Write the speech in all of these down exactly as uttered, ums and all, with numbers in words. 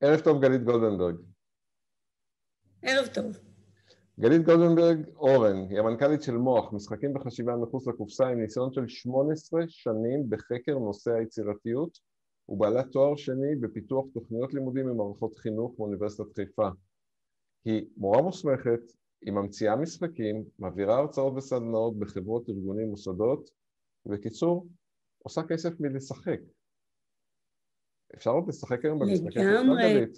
ערב טוב, גלית גולדנברג. ערב טוב. גלית גולדנברג אורן, היא המנכ"לית של מוח, משחקים בחשיבה מחוץ לקופסה, עם ניסיון של שמונה עשרה שנים בחקר נושא היצירתיות, ובעלת תואר שני בפיתוח תוכניות לימודים במערכות חינוך באוניברסיטת חיפה. היא מורה מוסמכת, היא ממציאה משחקים, מעבירה הרצאות וסדנאות בחברות, ארגונים, מוסדות, ובקיצור, עושה כסף מלשחק. אפשר עוד לשחק היום במשחקי קופסה, גלית?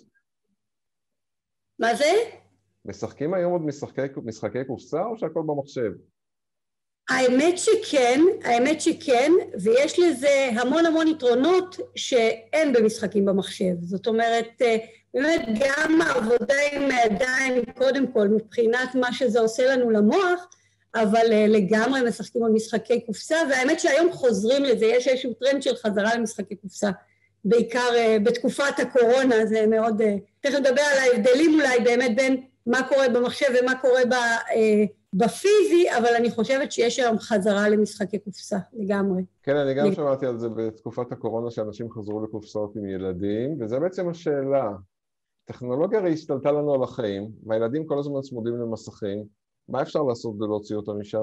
מה זה? משחקים היום עוד משחקי, משחקי קופסה או שהכל במחשב? האמת שכן, האמת שכן, ויש לזה המון המון יתרונות שאין במשחקים במחשב. זאת אומרת, באמת גם העבודה עם הידיים קודם כל, מבחינת מה שזה עושה לנו למוח, אבל לגמרי משחקים על משחקי קופסה, והאמת שהיום חוזרים לזה, יש איזשהו טרנד של חזרה למשחקי קופסה, בעיקר בתקופת הקורונה, זה מאוד, תכף נדבר על ההבדלים אולי באמת בין מה קורה במחשב ומה קורה בפיזי, אבל אני חושבת שיש היום חזרה למשחקי קופסה, לגמרי. כן, אני גם שמעתי על זה בתקופת הקורונה, שאנשים חזרו לקופסאות עם ילדים, וזה בעצם השאלה. טכנולוגיה הרי השתלטה לנו על החיים, והילדים כל הזמן צמודים למסכים, מה אפשר לעשות כדי להוציא אותם משם?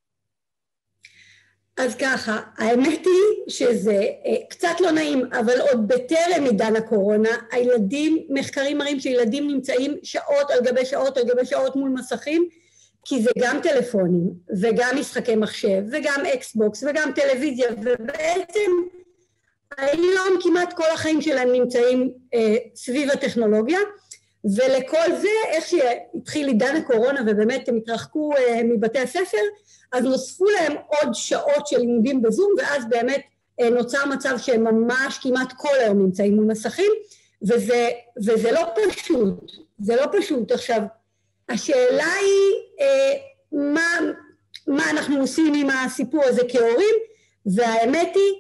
אז ככה, האמת היא שזה קצת לא נעים, אבל עוד בטרם עידן הקורונה, הילדים, מחקרים מראים שילדים נמצאים שעות על גבי שעות על גבי שעות מול מסכים, כי זה גם טלפונים, וגם משחקי מחשב, וגם אקסבוקס, וגם טלוויזיה, ובעצם היום כמעט כל החיים שלהם נמצאים אה, סביב הטכנולוגיה, ולכל זה, איך שהתחיל עידן הקורונה, ובאמת הם התרחקו אה, מבתי הספר, אז נוספו להם עוד שעות של לימודים בזום, ואז באמת אה, נוצר מצב שהם ממש כמעט כל היום נמצאים מול מסכים, וזה, וזה לא פשוט, זה לא פשוט. עכשיו, השאלה היא אה, מה, מה אנחנו עושים עם הסיפור הזה כהורים, והאמת היא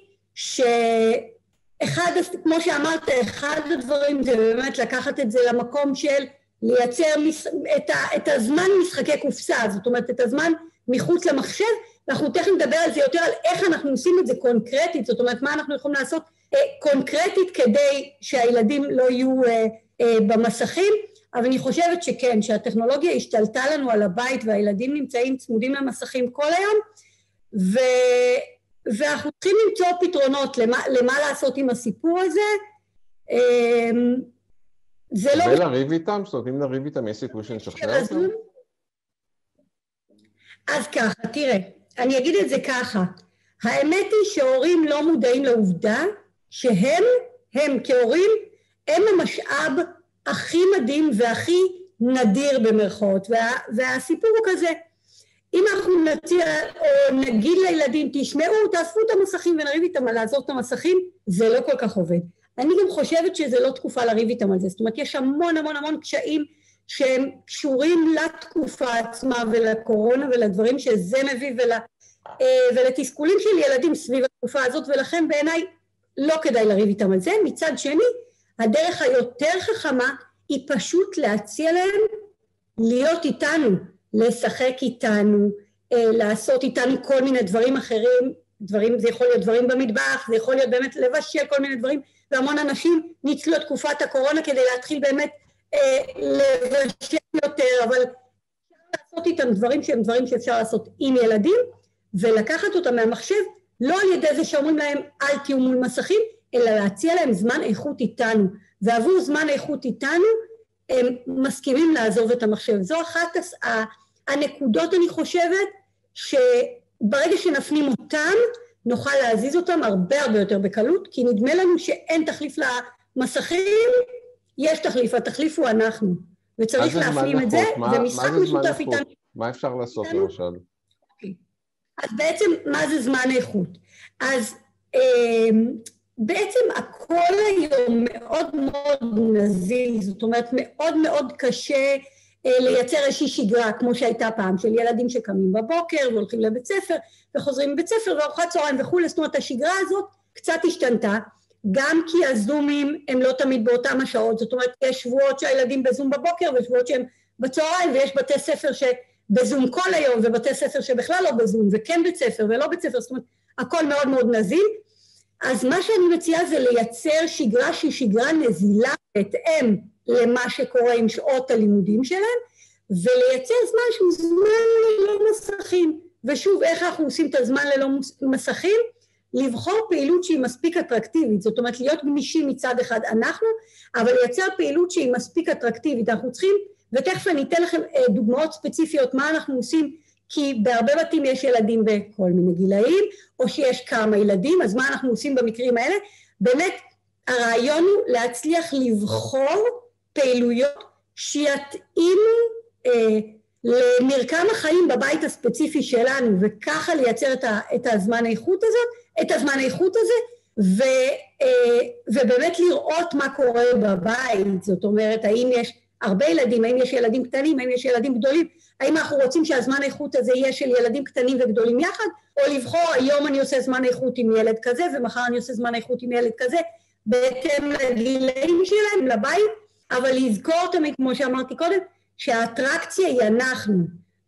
שאחד, כמו שאמרת, אחד הדברים זה באמת לקחת את זה למקום של לייצר מש, את, ה, את הזמן משחקי קופסה, זאת אומרת את הזמן מחוץ למחשב, ואנחנו תכף נדבר על זה יותר, על איך אנחנו עושים את זה קונקרטית, זאת אומרת מה אנחנו יכולים לעשות אה, קונקרטית כדי שהילדים לא יהיו אה, אה, במסכים, אבל אני חושבת שכן, שהטכנולוגיה השתלטה לנו על הבית והילדים נמצאים צמודים למסכים כל היום, ו... ואנחנו צריכים למצוא פתרונות למה, למה לעשות עם הסיפור הזה. זה לא... ולריב איתם? זאת אומרת, אם נריב איתם, יש סיכוי שנשכנע אותם? אז ככה, תראה, אני אגיד את זה ככה, האמת היא שהורים לא מודעים לעובדה שהם, הם כהורים, הם המשאב הכי מדהים והכי נדיר במרכאות, וה, והסיפור הוא כזה, אם אנחנו נציע או נגיד לילדים, תשמעו, תאספו את המסכים ונריב איתם על לעזור את המסכים, זה לא כל כך עובד. אני גם חושבת שזה לא תקופה לריב איתם על זה, זאת אומרת, יש המון המון המון קשיים שהם קשורים לתקופה עצמה ולקורונה ולדברים שזה מביא ול, ולתסכולים של ילדים סביב התקופה הזאת, ולכן בעיניי לא כדאי לריב איתם על זה. מצד שני, הדרך היותר חכמה היא פשוט להציע להם להיות איתנו, לשחק איתנו, לעשות איתנו כל מיני דברים אחרים, דברים, זה יכול להיות דברים במטבח, זה יכול להיות באמת לבשל כל מיני דברים, והמון אנשים ניצלו את תקופת הקורונה כדי להתחיל באמת אה, לבשל יותר, אבל אפשר לעשות איתם דברים שהם דברים שאפשר לעשות עם ילדים, ולקחת אותם מהמחשב, לא על ידי זה שאומרים להם אל תהיו מול מסכים, אלא להציע להם זמן איכות איתנו, ועבור זמן איכות איתנו, הם מסכימים לעזוב את המחשב. זו אחת הנקודות, אני חושבת, שברגע שנפנים אותם, נוכל להזיז אותם הרבה הרבה יותר בקלות, כי נדמה לנו שאין תחליף למסכים, יש תחליף, התחליף הוא אנחנו, וצריך להפנים את זה, ומשחק משותף איתנו. מה אפשר לעשות למשל? אז בעצם, מה זה זמן איכות? אז בעצם הכל היום מאוד מאוד נזיל, זאת אומרת מאוד מאוד קשה לייצר איזושהי שגרה, כמו שהייתה פעם, של ילדים שקמים בבוקר והולכים לבית ספר, וחוזרים מבית ספר וארוחת צהריים וכו', זאת אומרת השגרה הזאת קצת השתנתה, גם כי הזומים הם לא תמיד באותם השעות, זאת אומרת יש שבועות שהילדים בזום בבוקר ושבועות שהם בצהריים, ויש בתי ספר שבזום כל היום, ובתי ספר שבכלל לא בזום, וכן בית ספר ולא בית ספר, זאת אומרת הכל מאוד מאוד נזיל, אז מה שאני מציעה זה לייצר שגרה שהיא שגרה נזילה בהתאם למה שקורה עם שעות הלימודים שלהם, ולייצר זמן שהוא זמן ללא מסכים. ושוב, איך אנחנו עושים את הזמן ללא מסכים? לבחור פעילות שהיא מספיק אטרקטיבית, זאת אומרת להיות גמישים מצד אחד אנחנו, אבל לייצר פעילות שהיא מספיק אטרקטיבית. אנחנו צריכים, ותכף אני אתן לכם דוגמאות ספציפיות מה אנחנו עושים, כי בהרבה בתים יש ילדים בכל מיני גילאים, או שיש כמה ילדים, אז מה אנחנו עושים במקרים האלה? באמת הרעיון הוא להצליח לבחור פעילויות שיתאימו אה, למרקם החיים בבית הספציפי שלנו, וככה לייצר את, ה, את הזמן האיכות הזאת, את הזמן האיכות הזה, ו, אה, ובאמת לראות מה קורה בבית, זאת אומרת, האם יש הרבה ילדים, האם יש ילדים קטנים, האם יש ילדים גדולים, האם אנחנו רוצים שהזמן האיכות הזה יהיה של ילדים קטנים וגדולים יחד, או לבחור היום אני עושה זמן איכות עם ילד כזה, ומחר אני עושה זמן איכות עם ילד כזה, בהתאם לגילאים שלהם, לבית, אבל לזכור אותם, כמו שאמרתי קודם, שהאטרקציה היא אנחנו,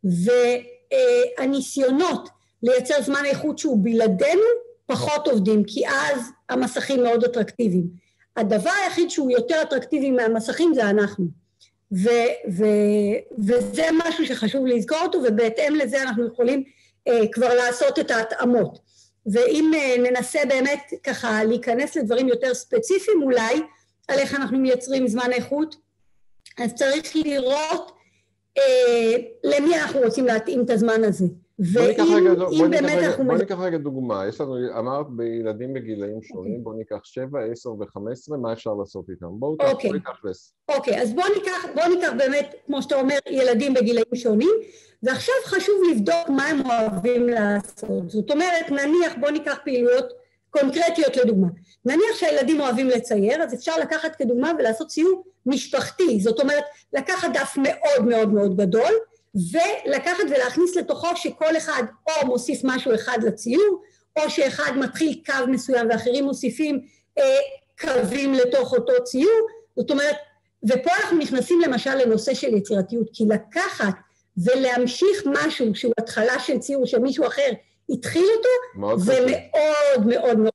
והניסיונות לייצר זמן איכות שהוא בלעדינו, פחות עובדים, כי אז המסכים מאוד אטרקטיביים. הדבר היחיד שהוא יותר אטרקטיבי מהמסכים זה אנחנו. ו, ו, וזה משהו שחשוב לזכור אותו, ובהתאם לזה אנחנו יכולים אה, כבר לעשות את ההתאמות. ואם אה, ננסה באמת ככה להיכנס לדברים יותר ספציפיים אולי, על איך אנחנו מייצרים זמן איכות, אז צריך לראות אה, למי אנחנו רוצים להתאים את הזמן הזה. בוא ניקח רגע, בוא ניקח רגע, בוא ניקח רגע דוגמה, יש לנו, אמרת בילדים בגילאים שונים, בוא ניקח שבע, עשר וחמש עשרה, מה אפשר לעשות איתם? בואו ניקח לס. אוקיי, אז בוא ניקח, בוא ניקח באמת, כמו שאתה אומר, ילדים בגילאים שונים, ועכשיו חשוב לבדוק מה הם אוהבים לעשות. זאת אומרת, נניח, בוא ניקח פעילויות קונקרטיות לדוגמה. נניח שהילדים אוהבים לצייר, אז אפשר לקחת כדוגמה ולעשות ציור משפחתי, זאת אומרת, לקחת דף מאוד מאוד מאוד גדול, ולקחת ולהכניס לתוכו שכל אחד או מוסיף משהו אחד לציור, או שאחד מתחיל קו מסוים ואחרים מוסיפים אה, קווים לתוך אותו ציור, זאת אומרת, ופה אנחנו נכנסים למשל לנושא של יצירתיות, כי לקחת ולהמשיך משהו שהוא התחלה של ציור שמישהו אחר התחיל אותו, זה קשה. מאוד מאוד מאוד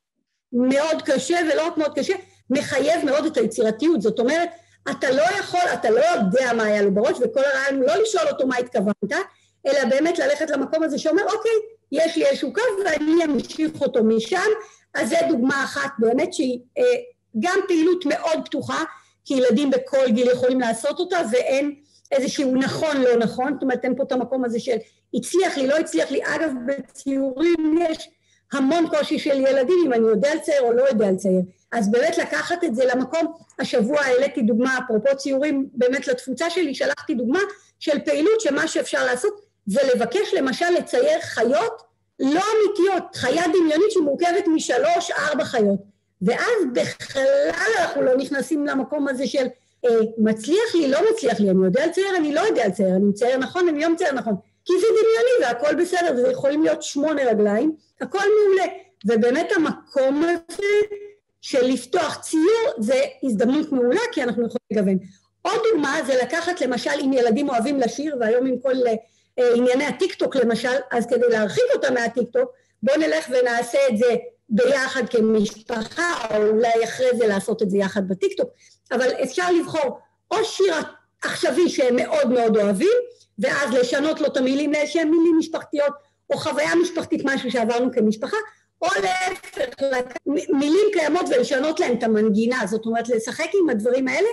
מאוד קשה, ולא רק מאוד קשה, מחייב מאוד את היצירתיות, זאת אומרת, אתה לא יכול, אתה לא יודע מה היה לו בראש, וכל הרעיון הוא לא לשאול אותו מה התכוונת, אלא באמת ללכת למקום הזה שאומר, אוקיי, יש לי איזשהו קו ואני אמשיך אותו משם, אז זו דוגמה אחת באמת שהיא אה, גם פעילות מאוד פתוחה, כי ילדים בכל גיל יכולים לעשות אותה, ואין איזשהו נכון לא נכון, זאת אומרת, אין פה את המקום הזה של הצליח לי, לא הצליח לי, אגב בציורים יש המון קושי של ילדים, אם אני יודע לצייר או לא יודע לצייר, אז באמת לקחת את זה למקום, השבוע העליתי דוגמה, אפרופו ציורים, באמת לתפוצה שלי, שלחתי דוגמה של פעילות שמה שאפשר לעשות, זה לבקש למשל לצייר חיות לא אמיתיות, חיה דמיונית שמורכבת משלוש, ארבע חיות, ואז בכלל אנחנו לא נכנסים למקום הזה של אה, מצליח לי, לא מצליח לי, אני יודע לצייר, אני לא יודע לצייר, אני מצייר נכון, אני לא מצייר נכון, כי זה דמיוני והכל בסדר, זה יכולים להיות שמונה רגליים, הכל מעולה, ובאמת המקום הזה של לפתוח ציור זה הזדמנות מעולה, כי אנחנו יכולים לגוון. עוד דוגמה זה לקחת למשל אם ילדים אוהבים לשיר, והיום עם כל אה, ענייני הטיקטוק למשל, אז כדי להרחיק אותם מהטיקטוק, בואו נלך ונעשה את זה ביחד כמשפחה, או אולי אחרי זה לעשות את זה יחד בטיקטוק, אבל אפשר לבחור או שיר עכשווי שהם מאוד מאוד אוהבים, ואז לשנות לו את המילים לאיזשהם מילים משפחתיות, או חוויה משפחתית, משהו שעברנו כמשפחה, או להפך, מילים קיימות ולשנות להם את המנגינה, זאת אומרת, לשחק עם הדברים האלה.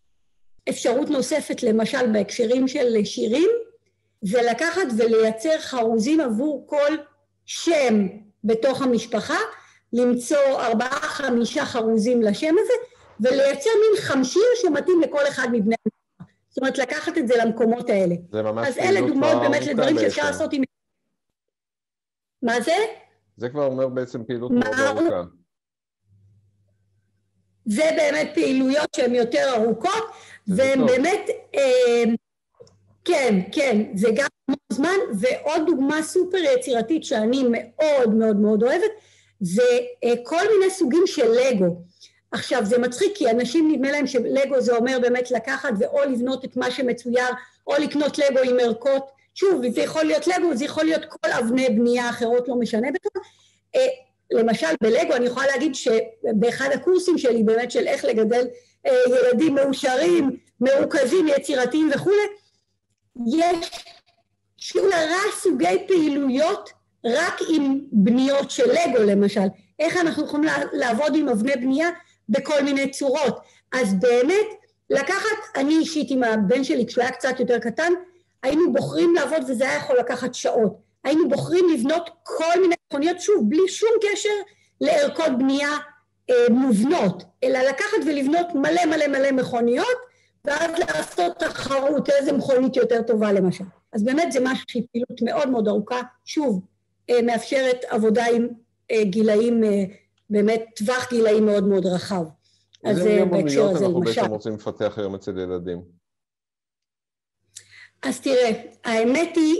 אפשרות נוספת, למשל, בהקשרים של שירים, זה לקחת ולייצר חרוזים עבור כל שם בתוך המשפחה, למצוא ארבעה, חמישה חרוזים לשם הזה, ולייצר מין חמשיר שמתאים לכל אחד מבני המשפחה. זאת אומרת, לקחת את זה למקומות האלה. זה ממש אז אלה דוגמאות באמת לדברים שאפשר לעשות עם... מה זה? זה כבר אומר בעצם פעילות מאוד ארוכה. זה באמת פעילויות שהן יותר ארוכות, והן באמת, אה, כן, כן, זה גם זמן, ועוד דוגמה סופר יצירתית שאני מאוד מאוד מאוד אוהבת, זה אה, כל מיני סוגים של לגו. עכשיו זה מצחיק, כי אנשים נדמה להם שלגו זה אומר באמת לקחת ואו לבנות את מה שמצויר, או לקנות לגו עם ערכות, שוב, זה יכול להיות לגו, זה יכול להיות כל אבני בנייה אחרות, לא משנה בכלל. למשל בלגו אני יכולה להגיד שבאחד הקורסים שלי באמת של איך לגדל ילדים מאושרים, מרוכזים, יצירתיים וכו', יש שעולה סוגי פעילויות רק עם בניות של לגו למשל, איך אנחנו יכולים לעבוד עם אבני בנייה בכל מיני צורות. אז באמת לקחת, אני אישית עם הבן שלי כשהוא היה קצת יותר קטן, היינו בוחרים לעבוד וזה היה יכול לקחת שעות, היינו בוחרים לבנות כל מיני מכוניות, שוב בלי שום קשר לערכות בנייה אה, מובנות, אלא לקחת ולבנות מלא מלא מלא מכוניות, ואז לעשות תחרות איזה מכונית יותר טובה למשל. אז באמת זה משהו שהיא פעילות מאוד מאוד ארוכה, שוב אה, מאפשרת עבודה עם אה, גילאים, אה, באמת טווח גילאים מאוד מאוד רחב. אז אה, בהקשר הזה אנחנו למשל. בעצם רוצים לפתח היום אצל ילדים. אז תראה, האמת היא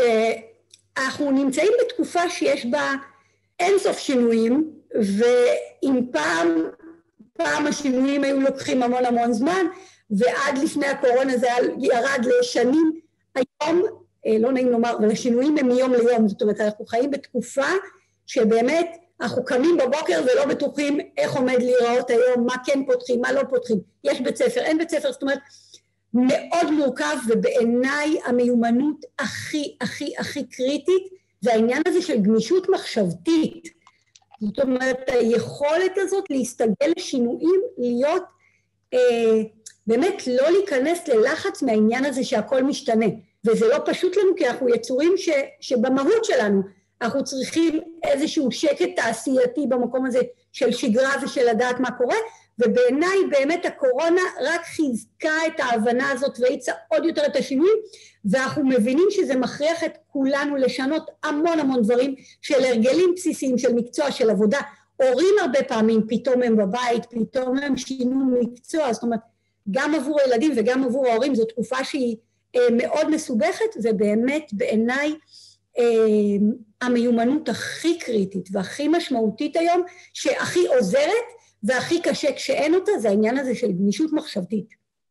שאנחנו נמצאים בתקופה שיש בה אינסוף שינויים, ואם פעם, פעם השינויים היו לוקחים המון המון זמן, ועד לפני הקורונה זה ירד לשנים, היום, לא נעים לומר, אבל השינויים הם מיום ליום, זאת אומרת, אנחנו חיים בתקופה שבאמת אנחנו קמים בבוקר ולא בטוחים איך עומד להיראות היום, מה כן פותחים, מה לא פותחים, יש בית ספר, אין בית ספר, זאת אומרת, מאוד מורכב, ובעיניי המיומנות הכי הכי הכי קריטית, זה העניין הזה של גמישות מחשבתית, זאת אומרת, היכולת הזאת להסתגל לשינויים, להיות, אה, באמת לא להיכנס ללחץ מהעניין הזה שהכל משתנה, וזה לא פשוט לנו כי אנחנו יצורים ש, שבמהות שלנו, אנחנו צריכים איזשהו שקט תעשייתי במקום הזה של שגרה ושל לדעת מה קורה, ובעיניי באמת הקורונה רק חיזקה את ההבנה הזאת והיצע עוד יותר את השינויים, ואנחנו מבינים שזה מכריח את כולנו לשנות המון המון דברים של הרגלים בסיסיים, של מקצוע, של עבודה. הורים הרבה פעמים פתאום הם בבית, פתאום הם שינו מקצוע, זאת אומרת גם עבור הילדים וגם עבור ההורים, זו תקופה שהיא אה, מאוד מסובכת, ובאמת בעיניי אה, המיומנות הכי קריטית והכי משמעותית היום, שהכי עוזרת, והכי קשה כשאין אותה, זה העניין הזה של גמישות מחשבתית.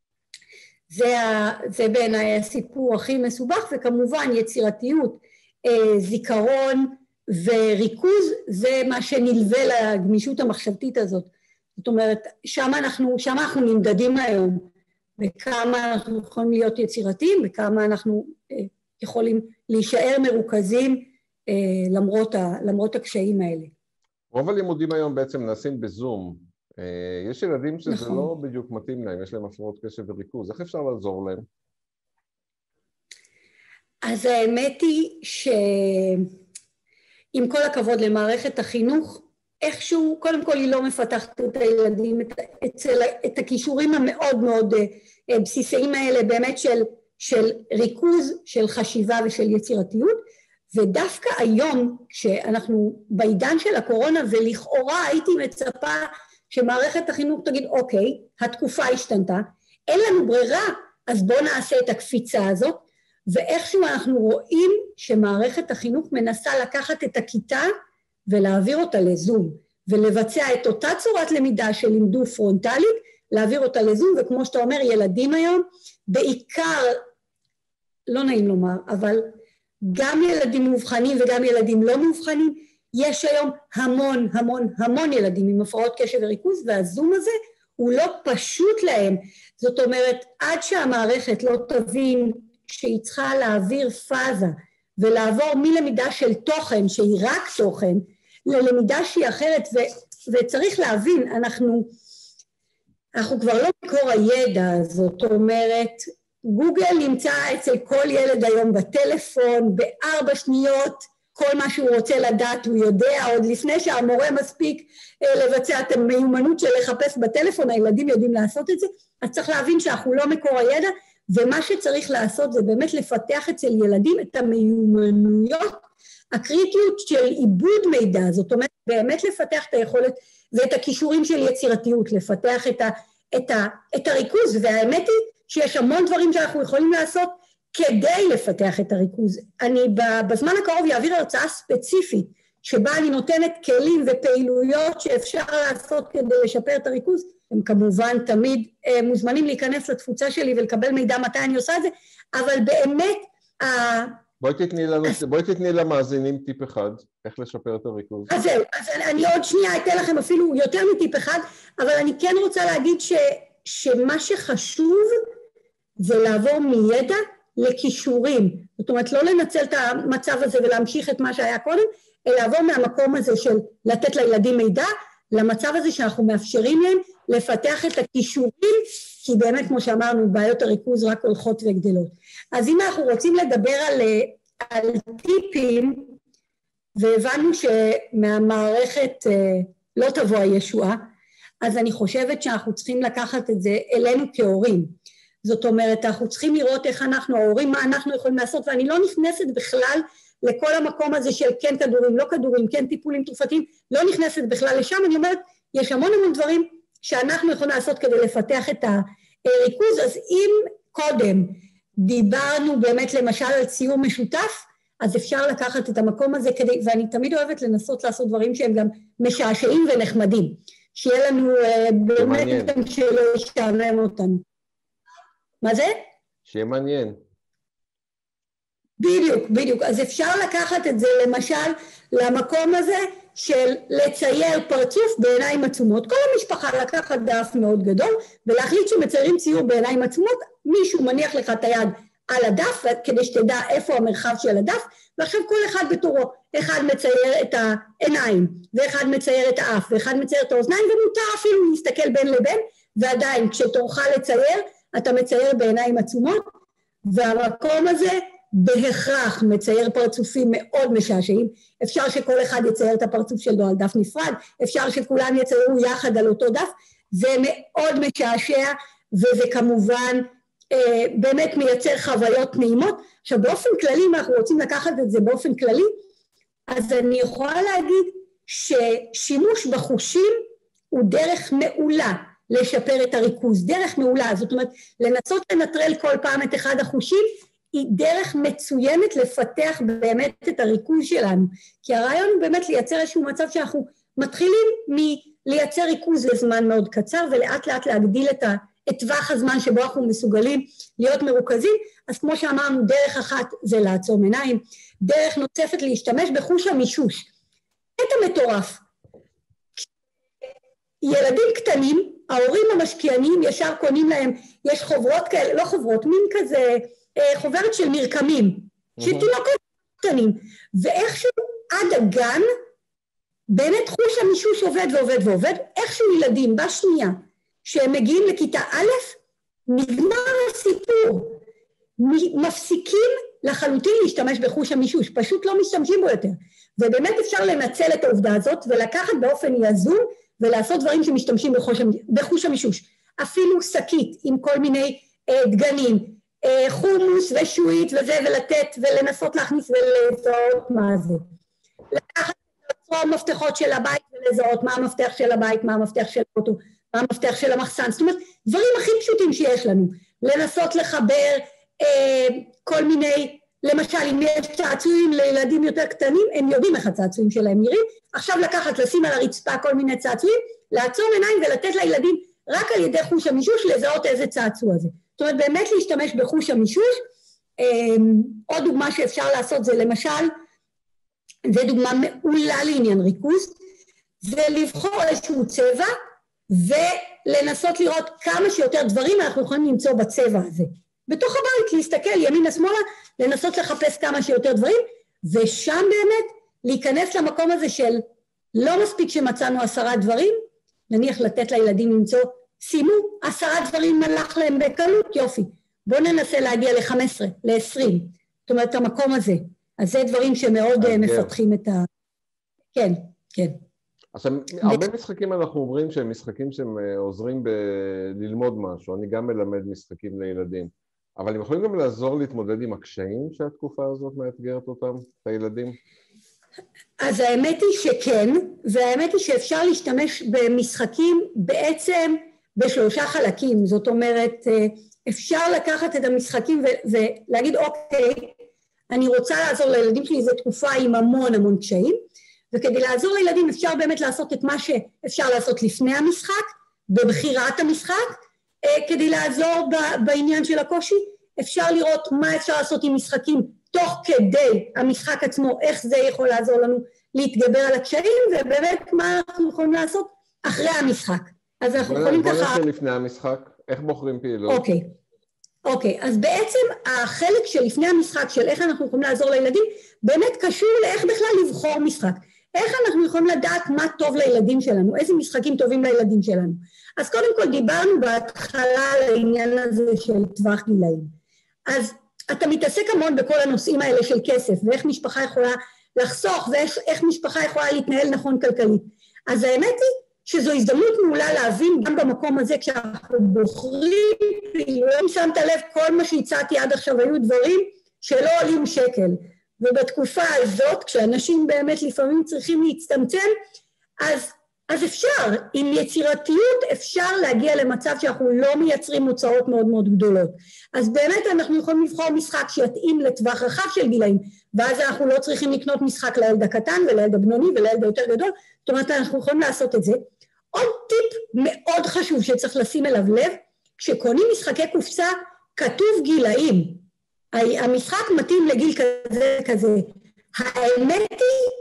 זה, זה בעיניי הסיפור הכי מסובך, וכמובן יצירתיות, זיכרון וריכוז, זה מה שנלווה לגמישות המחשבתית הזאת. זאת אומרת, שם אנחנו, שם אנחנו נמדדים היום, בכמה אנחנו יכולים להיות יצירתיים, וכמה אנחנו יכולים להישאר מרוכזים למרות, למרות הקשיים האלה. רוב הלימודים היום בעצם נעשים בזום. יש ילדים שזה נכון. לא בדיוק מתאים להם, יש להם הפרעות קשב וריכוז. איך אפשר לעזור להם? אז האמת היא שעם כל הכבוד למערכת החינוך, איכשהו, קודם כל היא לא מפתחת את הילדים, את, אצל, את הכישורים המאוד מאוד בסיסיים האלה, באמת של, של ריכוז, של חשיבה ושל יצירתיות, ודווקא היום, כשאנחנו בעידן של הקורונה, ולכאורה הייתי מצפה שמערכת החינוך תגיד, אוקיי, התקופה השתנתה, אין לנו ברירה, אז בואו נעשה את הקפיצה הזאת, ואיכשהו אנחנו רואים שמערכת החינוך מנסה לקחת את הכיתה, ולהעביר אותה לזום, ולבצע את אותה צורת למידה שלימדו פרונטלית, להעביר אותה לזום, וכמו שאתה אומר, ילדים היום, בעיקר, לא נעים לומר, אבל גם ילדים מאובחנים וגם ילדים לא מאובחנים, יש היום המון המון המון ילדים עם הפרעות קשב וריכוז, והזום הזה הוא לא פשוט להם, זאת אומרת, עד שהמערכת לא תבין שהיא צריכה להעביר פאזה, ולעבור מלמידה של תוכן, שהיא רק תוכן, ללמידה שהיא אחרת, ו, וצריך להבין, אנחנו, אנחנו כבר לא מקור הידע, זאת אומרת, גוגל נמצא אצל כל ילד היום בטלפון, בארבע שניות, כל מה שהוא רוצה לדעת הוא יודע, עוד לפני שהמורה מספיק לבצע את המיומנות של לחפש בטלפון, הילדים יודעים לעשות את זה, אז צריך להבין שאנחנו לא מקור הידע, ומה שצריך לעשות זה באמת לפתח אצל ילדים את המיומנויות הקריטיות של עיבוד מידע, זאת אומרת באמת לפתח את היכולת ואת הכישורים של יצירתיות, לפתח את, ה, את, ה, את הריכוז, והאמת היא שיש המון דברים שאנחנו יכולים לעשות כדי לפתח את הריכוז. אני בזמן הקרוב יעביר הרצאה ספציפית, שבה אני נותנת כלים ופעילויות שאפשר לעשות כדי לשפר את הריכוז, הם כמובן תמיד מוזמנים להיכנס לתפוצה שלי ולקבל מידע מתי אני עושה את זה, אבל באמת בואי תתני לנו, בואי תתני למאזינים טיפ אחד, איך לשפר את הריכוז. אז זהו, אז אני עוד שנייה אתן לכם אפילו יותר מטיפ אחד, אבל אני כן רוצה להגיד ש, שמה שחשוב זה לעבור מידע לכישורים. זאת אומרת, לא לנצל את המצב הזה ולהמשיך את מה שהיה קודם, אלא לעבור מהמקום הזה של לתת לילדים מידע, למצב הזה שאנחנו מאפשרים להם לפתח את הכישורים, כי באמת, כמו שאמרנו, בעיות הריכוז רק הולכות וגדלות. אז אם אנחנו רוצים לדבר על, על טיפים, והבנו שמהמערכת לא תבוא הישועה, אז אני חושבת שאנחנו צריכים לקחת את זה אלינו כהורים. זאת אומרת, אנחנו צריכים לראות איך אנחנו, ההורים, מה אנחנו יכולים לעשות, ואני לא נכנסת בכלל לכל המקום הזה של כן כדורים, לא כדורים, כן טיפולים תרופתיים, לא נכנסת בכלל לשם. אני אומרת, יש המון המון דברים שאנחנו יכולים לעשות כדי לפתח את הריכוז. אז אם קודם דיברנו באמת למשל על ציור משותף, אז אפשר לקחת את המקום הזה כדי, ואני תמיד אוהבת לנסות לעשות דברים שהם גם משעשעים ונחמדים, שיהיה לנו באמת שלא ישעמם אותנו. מה זה? שיהיה מעניין. בדיוק, בדיוק. אז אפשר לקחת את זה למשל למקום הזה של לצייר פרצוף בעיניים עצומות. כל המשפחה לקחת דף מאוד גדול, ולהחליט שמציירים ציור בעיניים עצומות, מישהו מניח לך את היד על הדף, כדי שתדע איפה המרחב של הדף, ועכשיו כל אחד בתורו, אחד מצייר את העיניים, ואחד מצייר את האף, ואחד מצייר את האוזניים, ומותר אפילו להסתכל בין לבין, ועדיין כשתורך לצייר, אתה מצייר בעיניים עצומות, והמקום הזה בהכרח מצייר פרצופים מאוד משעשעים. אפשר שכל אחד יצייר את הפרצוף שלו על דף נפרד, אפשר שכולם יציירו יחד על אותו דף, זה מאוד משעשע, וזה כמובן אה, באמת מייצר חוויות נעימות. עכשיו באופן כללי, אם אנחנו רוצים לקחת את זה באופן כללי, אז אני יכולה להגיד ששימוש בחושים הוא דרך מעולה לשפר את הריכוז, דרך מעולה. זאת אומרת, לנסות לנטרל כל פעם את אחד החושים, היא דרך מצוינת לפתח באמת את הריכוז שלנו, כי הרעיון הוא באמת לייצר איזשהו מצב שאנחנו מתחילים מלייצר ריכוז לזמן מאוד קצר, ולאט לאט להגדיל את, ה, את טווח הזמן שבו אנחנו מסוגלים להיות מרוכזים. אז כמו שאמרנו, דרך אחת זה לעצום עיניים, דרך נוספת להשתמש בחוש המישוש. את המטורף, ילדים קטנים, ההורים המשקיענים ישר קונים להם, יש חוברות כאלה, לא חוברות, מין כזה, חוברת של מרקמים, של תינוקות קטנים, ואיכשהו עד הגן, באמת חוש המישוש עובד ועובד ועובד, איכשהו ילדים בשנייה, שהם מגיעים לכיתה א', נגמר הסיפור, מפסיקים לחלוטין להשתמש בחוש המישוש, פשוט לא משתמשים בו יותר, ובאמת אפשר לנצל את העובדה הזאת, ולקחת באופן יזום, ולעשות דברים שמשתמשים בחוש, בחוש המישוש, אפילו שקית עם כל מיני אה, דגנים, חומוס ושועית וזה, ולתת ולנסות להכניס ולזהות מה זה. לקחת את המפתחות של הבית ולזהות מה המפתח של הבית, מה המפתח של האוטו, מה המפתח של המחסן, זאת אומרת, דברים הכי פשוטים שיש לנו. לנסות לחבר אה, כל מיני, למשל, אם יש צעצועים לילדים יותר קטנים, הם יודעים איך הצעצועים שלהם נראים, עכשיו לקחת, לשים על הרצפה כל מיני צעצועים, לעצום עיניים ולתת לילדים רק על ידי חוש המישוש לזהות איזה צעצוע זה. זאת אומרת, באמת להשתמש בחוש המישוש. עוד דוגמה שאפשר לעשות זה למשל, זה דוגמה מעולה לעניין ריכוז, זה לבחור איזשהו צבע, ולנסות לראות כמה שיותר דברים אנחנו יכולים למצוא בצבע הזה. בתוך הבית, להסתכל ימינה שמאלה, לנסות לחפש כמה שיותר דברים, ושם באמת להיכנס למקום הזה של לא מספיק שמצאנו עשרה דברים, נניח לתת לילדים למצוא, שימו עשרה דברים הלך להם בקלות, יופי. בואו ננסה להגיע ל-חמש עשרה, ל-עשרים. זאת אומרת, המקום הזה. אז זה דברים שמאוד מפתחים את ה... כן, כן. עכשיו, הרבה משחקים אנחנו אומרים שהם משחקים שהם עוזרים ללמוד משהו. אני גם מלמד משחקים לילדים. אבל הם יכולים גם לעזור להתמודד עם הקשיים שהתקופה הזאת מאתגרת אותם, את הילדים? אז האמת היא שכן, והאמת היא שאפשר להשתמש במשחקים בעצם בשלושה חלקים. זאת אומרת, אפשר לקחת את המשחקים ולהגיד, אוקיי, אני רוצה לעזור לילדים שלי, זו תקופה עם המון המון קשיים, וכדי לעזור לילדים אפשר באמת לעשות את מה שאפשר לעשות לפני המשחק, בבחירת המשחק, כדי לעזור בעניין של הקושי. אפשר לראות מה אפשר לעשות עם משחקים תוך כדי המשחק עצמו, איך זה יכול לעזור לנו להתגבר על הקשיים, ובאמת מה אנחנו יכולים לעשות אחרי המשחק. אז אנחנו יכולים ככה... בוא נתחיל לפני המשחק, איך בוחרים פעילות? אוקיי, אוקיי, אז בעצם החלק של לפני המשחק, של איך אנחנו יכולים לעזור לילדים, באמת קשור לאיך בכלל לבחור משחק. איך אנחנו יכולים לדעת מה טוב לילדים שלנו, איזה משחקים טובים לילדים שלנו. אז קודם כל דיברנו בהתחלה על העניין הזה של טווח גילאים. אז אתה מתעסק המון בכל הנושאים האלה של כסף, ואיך משפחה יכולה לחסוך, ואיך משפחה יכולה להתנהל נכון כלכלית. אז האמת היא שזו הזדמנות מעולה להבין גם במקום הזה, כשאנחנו בוחרים, אם שמת לב, כל מה שהצעתי עד עכשיו היו דברים שלא עולים שקל. ובתקופה הזאת, כשאנשים באמת לפעמים צריכים להצטמצם, אז, אז אפשר, עם יצירתיות אפשר להגיע למצב שאנחנו לא מייצרים מוצאות מאוד מאוד גדולות. אז באמת אנחנו יכולים לבחור משחק שיתאים לטווח רחב של גילאים, ואז אנחנו לא צריכים לקנות משחק לילד הקטן ולילד הבינוני ולילד היותר גדול, זאת אומרת אנחנו יכולים לעשות את זה. עוד טיפ מאוד חשוב שצריך לשים אליו לב, כשקונים משחקי קופסה כתוב גילאים, המשחק מתאים לגיל כזה כזה. האמת היא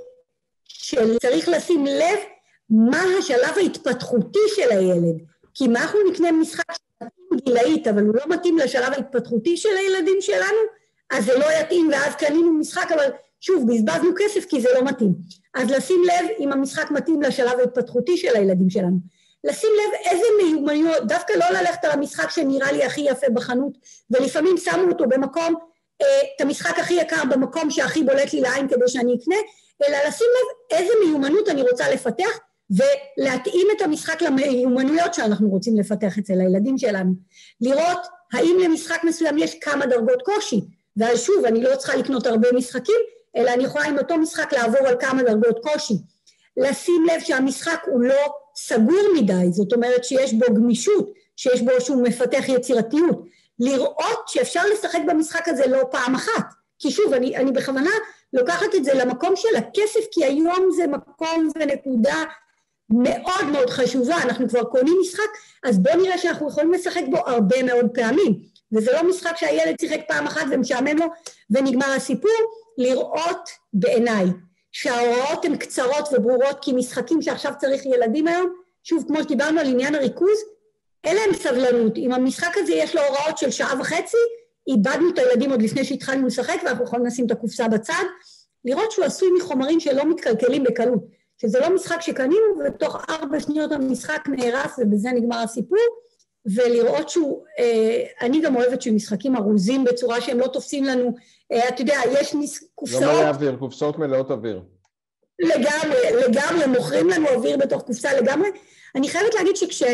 שצריך לשים לב מה השלב ההתפתחותי של הילד, כי אם אנחנו נקנה משחק שמתאים גילאית, אבל הוא לא מתאים לשלב ההתפתחותי של הילדים שלנו, אז זה לא יתאים, ואז קנינו משחק, אבל שוב, בזבזנו כסף כי זה לא מתאים. אז לשים לב אם המשחק מתאים לשלב ההתפתחותי של הילדים שלנו. לשים לב איזה מיומנויות, דווקא לא ללכת על המשחק שנראה לי הכי יפה בחנות, ולפעמים שמו אותו במקום, את המשחק הכי יקר במקום שהכי בולט לי לעין כדי שאני אקנה, אלא לשים לב איזה מיומנות אני רוצה לפתח, ולהתאים את המשחק למיומנויות שאנחנו רוצים לפתח אצל הילדים שלנו. לראות האם למשחק מסוים יש כמה דרגות קושי, ואז שוב, אני לא צריכה לקנות הרבה משחקים, אלא אני יכולה עם אותו משחק לעבור על כמה דרגות קושי. לשים לב שהמשחק הוא לא סגור מדי, זאת אומרת שיש בו גמישות, שיש בו שהוא מפתח יצירתיות, לראות שאפשר לשחק במשחק הזה לא פעם אחת, כי שוב, אני, אני בכוונה לוקחת את זה למקום של הכסף, כי היום זה מקום ונקודה מאוד מאוד חשובה, אנחנו כבר קונים משחק, אז בואו נראה שאנחנו יכולים לשחק בו הרבה מאוד פעמים, וזה לא משחק שהילד שיחק פעם אחת ומשעמם לו ונגמר הסיפור, לראות בעיניי שההוראות הן קצרות וברורות, כי משחקים שעכשיו צריך ילדים היום, שוב כמו שדיברנו על עניין הריכוז, אלה הם סבלנות, אם המשחק הזה יש לו הוראות של שעה וחצי, איבדנו את הילדים עוד לפני שהתחלנו לשחק, ואנחנו יכולים לשים את הקופסה בצד, לראות שהוא עשוי מחומרים שלא מתקלקלים בקלות, שזה לא משחק שקנינו, ותוך ארבע שניות המשחק נהרס, ובזה נגמר הסיפור, ולראות שהוא, אה, אני גם אוהבת שמשחקים ארוזים בצורה שהם לא תופסים לנו, אה, אתה יודע, יש קופסאות... לא מלא אוויר, קופסאות מלאות אוויר. לגמרי, לגמרי, מוכרים לנו אוויר בתוך קופסה לגמרי. אני חייבת להגיד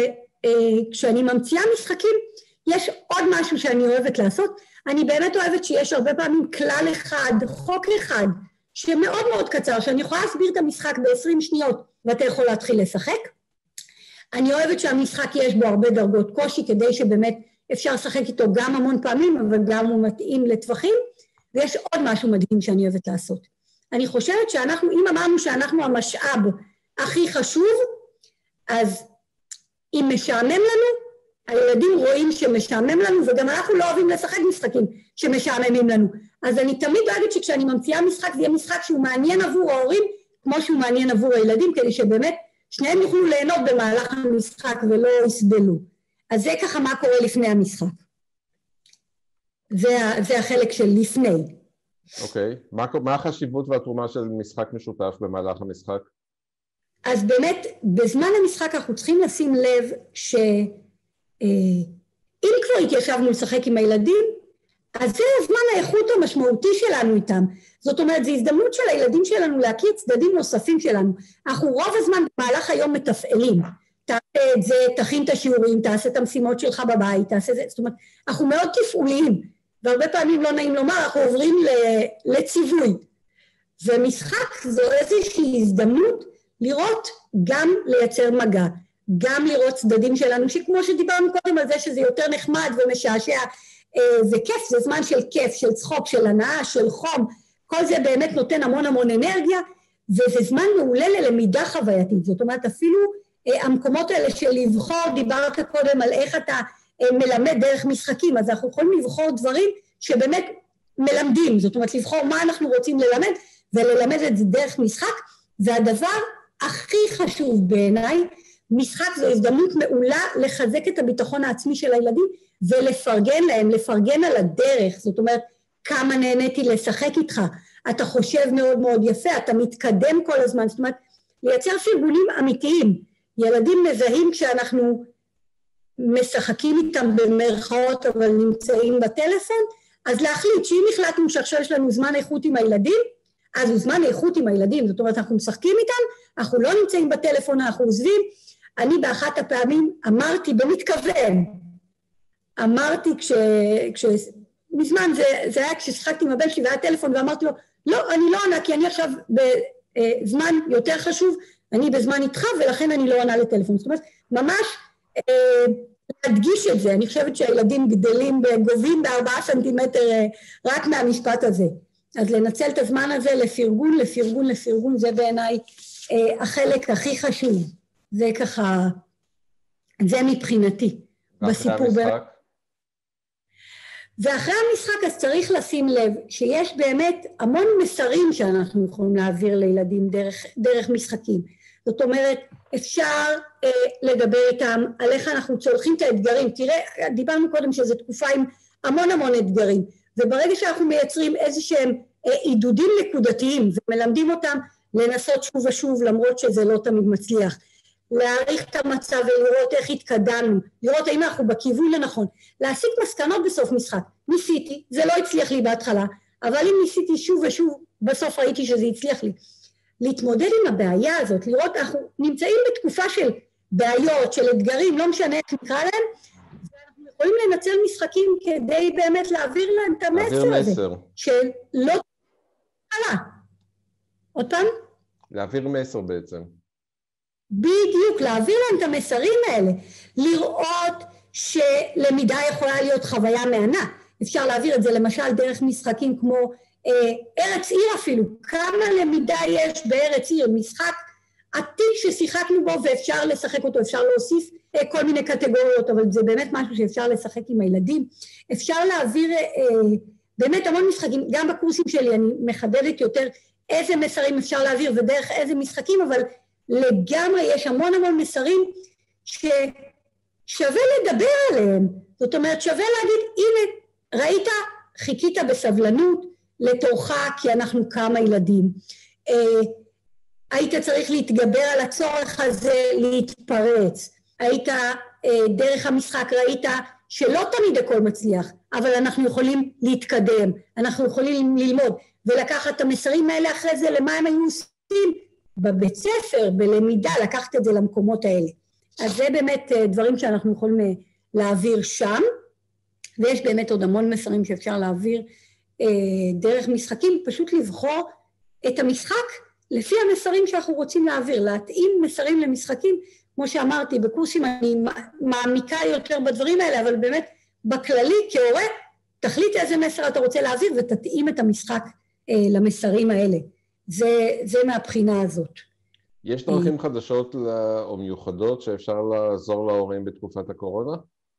שכשאני ממציאה משחקים, יש עוד משהו שאני אוהבת לעשות, אני באמת אוהבת שיש הרבה פעמים כלל אחד, חוק אחד, שמאוד מאוד קצר, שאני יכולה להסביר את המשחק ב-עשרים שניות, ואתה יכול להתחיל לשחק. אני אוהבת שהמשחק יש בו הרבה דרגות קושי, כדי שבאמת אפשר לשחק איתו גם המון פעמים, אבל גם הוא מתאים לטווחים, ויש עוד משהו מדהים שאני אוהבת לעשות. אני חושבת שאנחנו, אם אמרנו שאנחנו המשאב הכי חשוב, אז אם משעמם לנו, הילדים רואים שמשעמם לנו, וגם אנחנו לא אוהבים לשחק משחקים שמשעממים לנו. אז אני תמיד דואגת שכשאני ממציאה משחק, זה יהיה משחק שהוא מעניין עבור ההורים, כמו שהוא מעניין עבור הילדים, כדי שבאמת שניהם יוכלו ליהנות במהלך המשחק ולא יסבלו. אז זה ככה מה קורה לפני המשחק. זה, זה החלק של לפני. אוקיי, okay. מה, מה החשיבות והתרומה של משחק משותף במהלך המשחק? אז באמת, בזמן המשחק אנחנו צריכים לשים לב שאם כבר התיישבנו לשחק עם הילדים, אז זה הזמן האיכות המשמעותי שלנו איתם. זאת אומרת, זו הזדמנות של הילדים שלנו להכיר צדדים נוספים שלנו. אנחנו רוב הזמן במהלך היום מתפעלים. תעשה את זה, תכין את השיעורים, תעשה את המשימות שלך בבית, תעשה את זה. זאת אומרת, אנחנו מאוד תפעוליים, והרבה פעמים לא נעים לומר, אנחנו עוברים לציווי. ומשחק זו איזושהי הזדמנות לראות, גם לייצר מגע, גם לראות צדדים שלנו, שכמו שדיברנו קודם על זה שזה יותר נחמד ומשעשע, זה כיף, זה זמן של כיף, של צחוק, של הנאה, של חום, כל זה באמת נותן המון המון אנרגיה, וזה זמן מעולה ללמידה חווייתית, זאת אומרת אפילו המקומות האלה של לבחור, דיברת קודם על איך אתה מלמד דרך משחקים, אז אנחנו יכולים לבחור דברים שבאמת מלמדים, זאת אומרת לבחור מה אנחנו רוצים ללמד, וללמד את זה דרך משחק, והדבר הכי חשוב בעיניי, משחק זו הזדמנות מעולה לחזק את הביטחון העצמי של הילדים, ולפרגן להם, לפרגן על הדרך, זאת אומרת, כמה נהניתי לשחק איתך, אתה חושב מאוד מאוד יפה, אתה מתקדם כל הזמן, זאת אומרת, לייצר פרגונים אמיתיים, ילדים מזהים כשאנחנו משחקים איתם במרכאות, אבל נמצאים בטלפון, אז להחליט שאם החלטנו שעכשיו יש לנו זמן איכות עם הילדים, אז הוא זמן איכות עם הילדים, זאת אומרת, אנחנו משחקים איתם, אנחנו לא נמצאים בטלפון, אנחנו עוזבים, אני באחת הפעמים אמרתי במתכוון, אמרתי כש... כש... מזמן זה, זה היה כששחקתי עם הבן שלי והיה טלפון ואמרתי לו, לא, אני לא עונה, כי אני עכשיו בזמן יותר חשוב, אני בזמן איתך ולכן אני לא עונה לטלפון. זאת אומרת, ממש אה, להדגיש את זה, אני חושבת שהילדים גדלים, גובים בארבעה סנטימטר אה, רק מהמשפט הזה. אז לנצל את הזמן הזה לפרגון, לפרגון, לפרגון, זה בעיניי אה, החלק הכי חשוב. זה ככה, זה מבחינתי. בסיפור המשחק? ואחרי המשחק אז צריך לשים לב שיש באמת המון מסרים שאנחנו יכולים להעביר לילדים דרך, דרך משחקים. זאת אומרת, אפשר אה, לדבר איתם על איך אנחנו צולחים את האתגרים. תראה, דיברנו קודם שזו תקופה עם המון המון אתגרים, וברגע שאנחנו מייצרים איזה שהם אה, עידודים נקודתיים ומלמדים אותם לנסות שוב ושוב למרות שזה לא תמיד מצליח, להעריך את המצב ולראות איך התקדמנו, לראות האם אנחנו בכיוון הנכון, להסיק מסקנות בסוף משחק. ניסיתי, זה לא הצליח לי בהתחלה, אבל אם ניסיתי שוב ושוב, בסוף ראיתי שזה הצליח לי. להתמודד עם הבעיה הזאת, לראות, אנחנו נמצאים בתקופה של בעיות, של אתגרים, לא משנה איך נקרא להם, ואנחנו יכולים לנצל משחקים כדי באמת להעביר להם את המסר הזה, של לא תקלה. עוד פעם? להעביר מסר בעצם. בדיוק, להעביר להם את המסרים האלה, לראות שלמידה יכולה להיות חוויה מהנה, אפשר להעביר את זה למשל דרך משחקים כמו אה, ארץ עיר אפילו, כמה למידה יש בארץ עיר, משחק עתיק ששיחקנו בו ואפשר לשחק אותו, אפשר להוסיף אה, כל מיני קטגוריות, אבל זה באמת משהו שאפשר לשחק עם הילדים, אפשר להעביר אה, באמת המון משחקים, גם בקורסים שלי אני מחדדת יותר איזה מסרים אפשר להעביר ודרך איזה משחקים, אבל לגמרי יש המון המון מסרים ששווה לדבר עליהם, זאת אומרת שווה להגיד הנה ראית חיכית בסבלנות לתורך כי אנחנו כמה ילדים, אה, היית צריך להתגבר על הצורך הזה להתפרץ, היית אה, דרך המשחק ראית שלא תמיד הכל מצליח, אבל אנחנו יכולים להתקדם, אנחנו יכולים ללמוד ולקחת את המסרים האלה אחרי זה למה הם היו עושים בבית ספר, בלמידה, לקחת את זה למקומות האלה. אז זה באמת דברים שאנחנו יכולים להעביר שם, ויש באמת עוד המון מסרים שאפשר להעביר אה, דרך משחקים, פשוט לבחור את המשחק לפי המסרים שאנחנו רוצים להעביר, להתאים מסרים למשחקים, כמו שאמרתי, בקורסים אני מעמיקה יותר בדברים האלה, אבל באמת בכללי כהורה, תחליט איזה מסר אתה רוצה להעביר ותתאים את המשחק אה, למסרים האלה. זה, זה מהבחינה הזאת. יש דרכים חדשות או מיוחדות שאפשר לעזור להורים בתקופת הקורונה?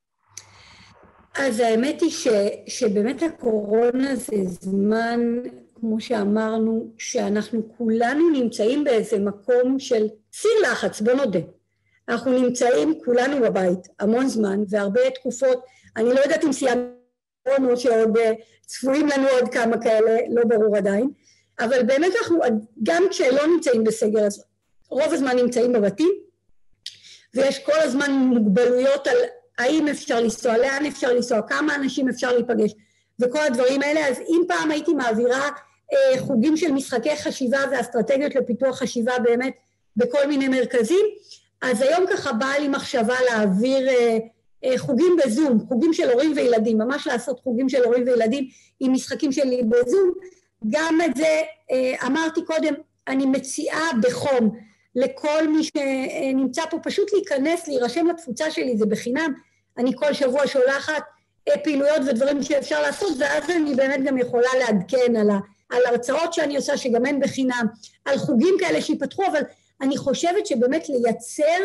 אז האמת היא ש, שבאמת הקורונה זה זמן, כמו שאמרנו, שאנחנו כולנו נמצאים באיזה מקום של סיר לחץ, בוא נודה. אנחנו נמצאים כולנו בבית המון זמן והרבה תקופות, אני לא יודעת אם סיימנו או שעוד צפויים לנו עוד כמה כאלה, לא ברור עדיין, אבל באמת אנחנו, גם כשלא נמצאים בסגר, אז רוב הזמן נמצאים בבתים, ויש כל הזמן מוגבלויות על האם אפשר לנסוע, לאן אפשר לנסוע, כמה אנשים אפשר להיפגש, וכל הדברים האלה. אז אם פעם הייתי מעבירה אה, חוגים של משחקי חשיבה ואסטרטגיות לפיתוח חשיבה באמת בכל מיני מרכזים, אז היום ככה באה לי מחשבה להעביר אה, אה, חוגים בזום, חוגים של הורים וילדים, ממש לעשות חוגים של הורים וילדים עם משחקים שלי בזום. גם את זה אה, אמרתי קודם, אני מציעה בחום לכל מי שנמצא פה פשוט להיכנס, להירשם לתפוצה שלי, זה בחינם, אני כל שבוע שולחת פעילויות ודברים שאפשר לעשות, ואז אני באמת גם יכולה לעדכן על, ה, על הרצאות שאני עושה שגם הן בחינם, על חוגים כאלה שיפתחו, אבל אני חושבת שבאמת לייצר,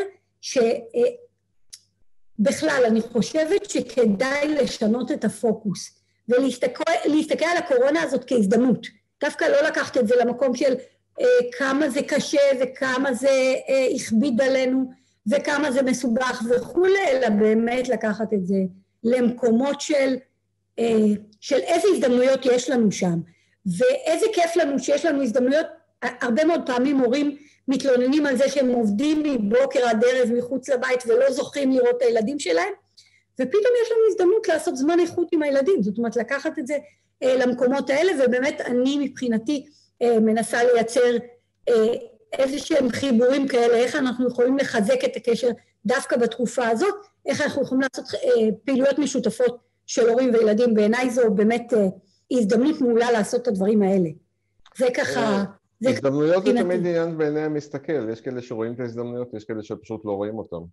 שבכלל אני חושבת שכדאי לשנות את הפוקוס, ולהסתכל על הקורונה הזאת כהזדמנות. דווקא לא לקחת את זה למקום של אה, כמה זה קשה וכמה זה אה, הכביד עלינו וכמה זה מסובך וכולי, אלא באמת לקחת את זה למקומות של, אה, של איזה הזדמנויות יש לנו שם, ואיזה כיף לנו שיש לנו הזדמנויות. הרבה מאוד פעמים הורים מתלוננים על זה שהם עובדים מבוקר עד ערב מחוץ לבית ולא זוכים לראות את הילדים שלהם, ופתאום יש לנו הזדמנות לעשות זמן איכות עם הילדים, זאת אומרת לקחת את זה אה, למקומות האלה, ובאמת אני מבחינתי אה, מנסה לייצר אה, איזה שהם חיבורים כאלה, איך אנחנו יכולים לחזק את הקשר דווקא בתקופה הזאת, איך אנחנו יכולים לעשות אה, פעילויות משותפות של הורים וילדים. בעיניי זו באמת אה, הזדמנות מעולה לעשות את הדברים האלה. זה ככה... זה הזדמנויות זה תמיד עניין בעיני המסתכל, יש כאלה שרואים את ההזדמנויות, יש כאלה שפשוט לא רואים אותם.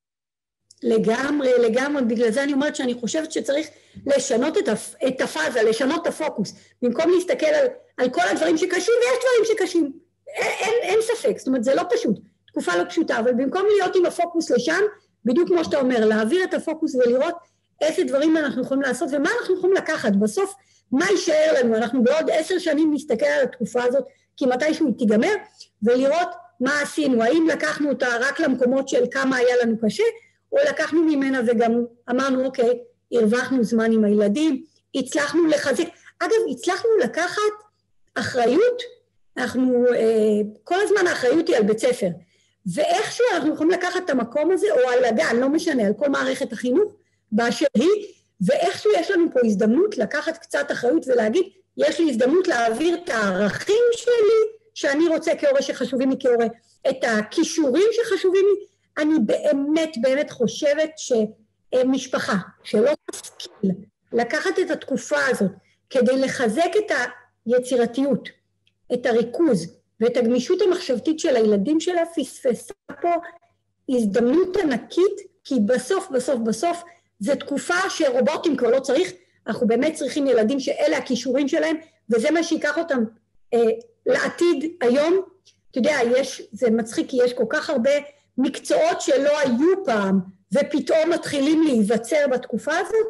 לגמרי, לגמרי, בגלל זה אני אומרת שאני חושבת שצריך לשנות את, הפ... את הפאזה, לשנות את הפוקוס, במקום להסתכל על, על כל הדברים שקשים, ויש דברים שקשים, אין, אין, אין ספק, זאת אומרת זה לא פשוט, תקופה לא פשוטה, אבל במקום להיות עם הפוקוס לשם, בדיוק כמו שאתה אומר, להעביר את הפוקוס ולראות איזה דברים אנחנו יכולים לעשות, ומה אנחנו יכולים לקחת, בסוף מה יישאר לנו, אנחנו בעוד עשר שנים נסתכל על התקופה הזאת, כי מתישהו היא תיגמר, ולראות מה עשינו, האם לקחנו אותה רק למקומות של כמה היה לנו קשה, או לקחנו ממנה וגם אמרנו, אוקיי, הרווחנו זמן עם הילדים, הצלחנו לחזק, אגב, הצלחנו לקחת אחריות, אנחנו, אה, כל הזמן האחריות היא על בית ספר, ואיכשהו אנחנו יכולים לקחת את המקום הזה, או על הגן, לא משנה, על כל מערכת החינוך, באשר היא, ואיכשהו יש לנו פה הזדמנות לקחת קצת אחריות ולהגיד, יש לי הזדמנות להעביר את הערכים שלי, שאני רוצה כהורה שחשובים לי כהורה, את הכישורים שחשובים לי, אני באמת באמת חושבת שמשפחה שלא תשכיל לקחת את התקופה הזאת כדי לחזק את היצירתיות, את הריכוז ואת הגמישות המחשבתית של הילדים שלה, פספסה פה הזדמנות ענקית, כי בסוף בסוף בסוף זו תקופה שרובוטים כבר לא צריך, אנחנו באמת צריכים ילדים שאלה הכישורים שלהם, וזה מה שיקח אותם אה, לעתיד היום. אתה יודע, יש, זה מצחיק כי יש כל כך הרבה מקצועות שלא היו פעם, ופתאום מתחילים להיווצר בתקופה הזאת,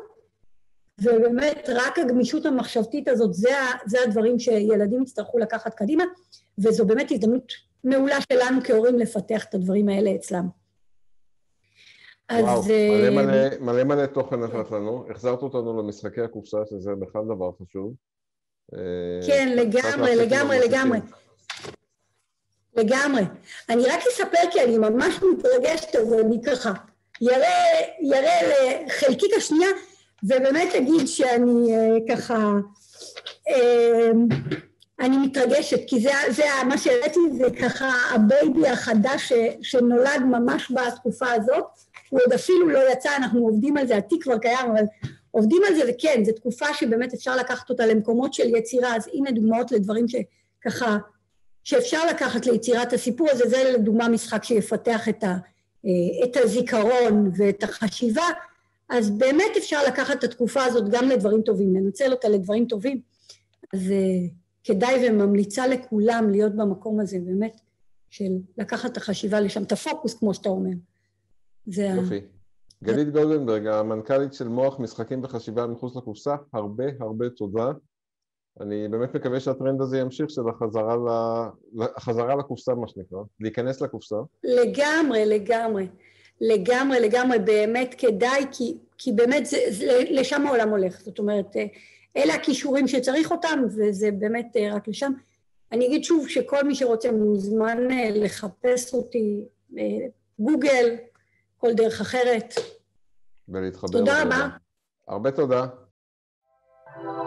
ובאמת רק הגמישות המחשבתית הזאת, זה, זה הדברים שילדים יצטרכו לקחת קדימה, וזו באמת הזדמנות מעולה שלנו כהורים לפתח את הדברים האלה אצלם. וואו, אז, מלא, מלא, מלא מלא תוכן נתת לנו, החזרת אותנו למשחקי הקופסה, שזה בכלל דבר חשוב. כן, לגמרי, לגמרי, לגמרי. לגמרי. אני רק אספר כי אני ממש מתרגשת, אז אני ככה, יראה, יראה לחלקית השנייה, ובאמת אגיד שאני ככה, אני מתרגשת, כי זה, זה מה שהראיתי, זה ככה הבייבי החדש שנולד ממש בתקופה הזאת, הוא עוד אפילו לא יצא, אנחנו עובדים על זה, התיק כבר קיים, אבל עובדים על זה, וכן, זו תקופה שבאמת אפשר לקחת אותה למקומות של יצירה, אז הנה דוגמאות לדברים שככה, שאפשר לקחת ליצירת הסיפור הזה, זה לדוגמה משחק שיפתח את, ה, את הזיכרון ואת החשיבה, אז באמת אפשר לקחת את התקופה הזאת גם לדברים טובים, לנצל אותה לדברים טובים, אז כדאי וממליצה לכולם להיות במקום הזה, באמת, של לקחת את החשיבה לשם, את הפוקוס כמו שאתה אומר. יופי. גלית גולדנברג, המנכ"לית של מוח משחקים וחשיבה מחוץ לקופסה, הרבה הרבה תודה. אני באמת מקווה שהטרנד הזה ימשיך, של החזרה, ל... החזרה לקופסה, מה שנקרא, להיכנס לקופסה. לגמרי, לגמרי, לגמרי, לגמרי, באמת כדאי, כי, כי באמת זה, זה, לשם העולם הולך, זאת אומרת, אלה הכישורים שצריך אותם, וזה באמת רק לשם. אני אגיד שוב שכל מי שרוצה מוזמן לחפש אותי, גוגל, כל דרך אחרת. ולהתחבר. תודה רבה. הרבה תודה.